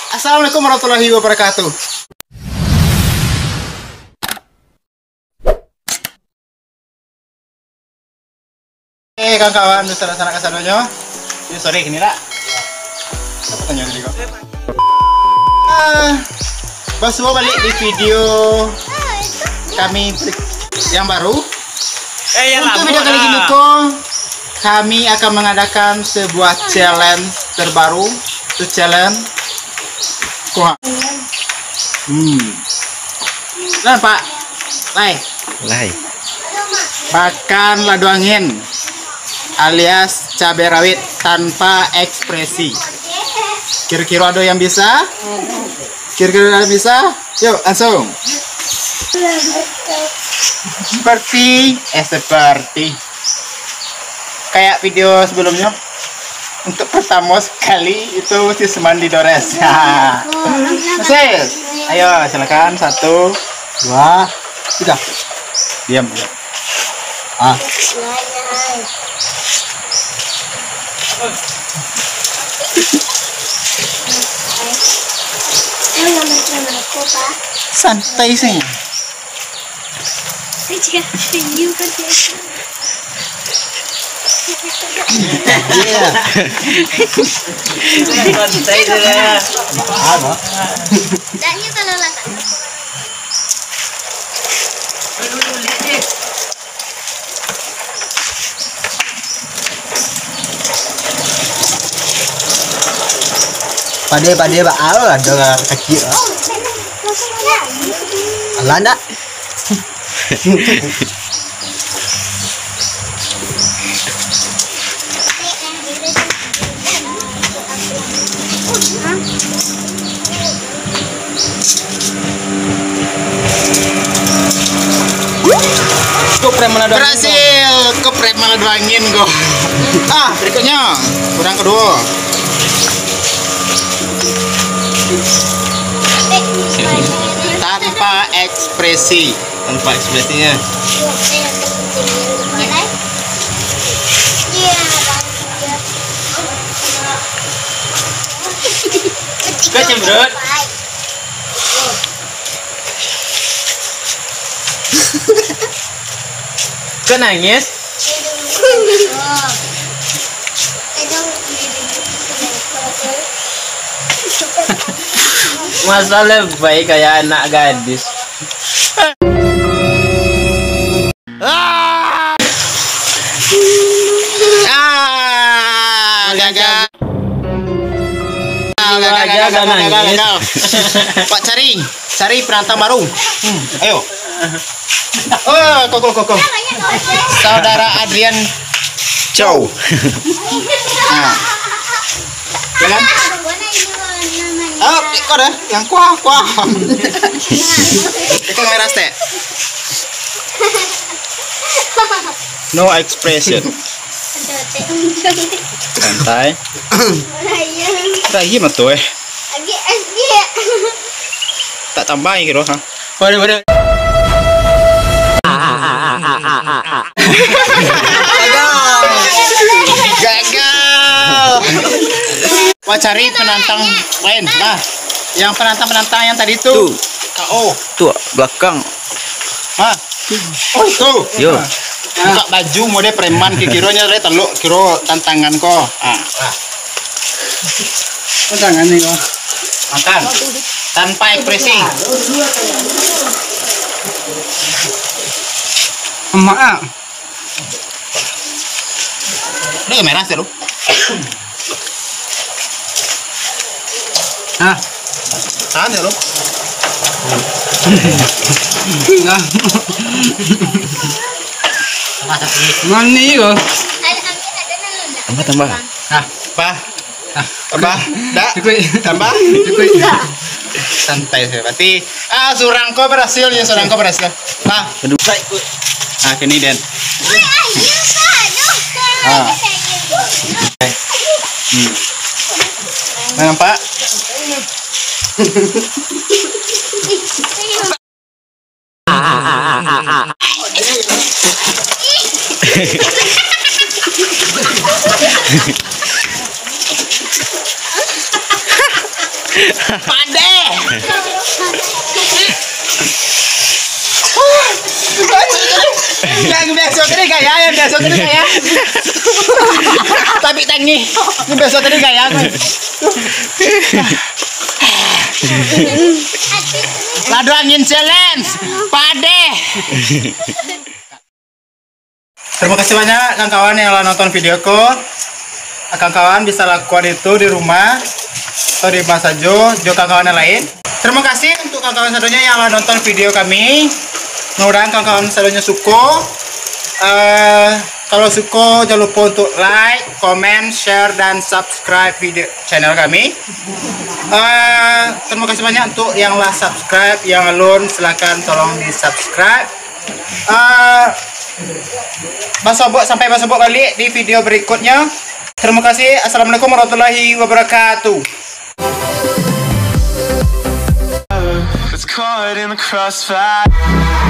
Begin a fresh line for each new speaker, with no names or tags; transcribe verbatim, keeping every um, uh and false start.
Assalamualaikum warahmatullahi wabarakatuh. Eh kawan-kawan, sana-sana kesananya. Ini sorry gini lah. Apa tanya gini kok? Ah, Baswo balik di video kami yang baru.
Eh, yang
Untuk video kali ini kok kami akan mengadakan sebuah challenge terbaru. Itu challenge kuah. Hmm. Nah Pak, Lai.
Lai.
Makan ladu angin alias cabai rawit tanpa ekspresi. Kira-kira ada yang bisa? Kira-kira ada yang bisa? Yuk langsung. Seperti eh seperti kayak video sebelumnya. Untuk pertama sekali itu si Semandi Dores. Sis, ayo silakan satu, dua, tiga. Diam. Ah. Santai sih. Iya.
Santai saja.
Apa?
Daknya kalau latak.
Pade pade ba alo ada kecil. Alah ndak. Berhasil keprek malah angin kok. Ah, berikutnya kurang kedua. Tanpa ekspresi.
Tanpa ekspresinya. Kau cemberut. Kau nangis? Masalah baik kayak anak gadis.
Ah, ah gagal. Gagal, gagal, gagal, gagal, gagal. Pak cari, cari penantang baru. Hmm, ayo. Oh, kok, kok, kok. Saudara Adrian Chow. Nah, jalan. Oh, kok ada yang kuah, kuah. Itu merah teh. No expression.
Santai.
Rahim tuh eh. Tak tambahin kira ha. Waduh, waduh. Gagal. Gagal. Wah, cari penantang lain. Nah, yang penantang-penantang yang tadi itu.
Tuh.
K O.
Tuh, belakang.
Hah? Oh, itu.
Yo.
Buka baju mode preman kikironya le teluk kiro tantangan ko. Ah. Tantangan nih ko. Makan. Tanpa ekspresi. Emak ah. Ini merah sih lu. Ah. Tahan ya lu. Enggak. Mani kok.
Tambah, tambah.
Nah, apa? Tambah, dak, tambah, santai sih. Berarti, ah surangko berhasil ya, surangko berhasil. Nah,
Aduh.
nah kini Den. Ah. Hmm. Nah, Pak. Pade. Yang biasa tadi gaya, yang biasa tadi gaya. Tapi tangi, yang biasa tadi gaya. Ladu angin challenge, Pade. Terima kasih banyak kawan-kawan yang nonton videoku. Kawan-kawan bisa lakukan itu di rumah atau di mana saja, juga kawan-kawan yang lain. Terima kasih untuk kawan-kawan satunya yang nonton video kami. Mudah-mudahan kawan-kawan satunya suka. Uh, kalau suka jangan lupa untuk like, comment, share, dan subscribe video channel kami. Uh, terima kasih banyak untuk yang lah subscribe, yang belum silahkan tolong di subscribe. Uh, Basobok sampai basobok balik di video berikutnya. Terima kasih. Assalamualaikum warahmatullahi wabarakatuh.
It's caught in the crossfire.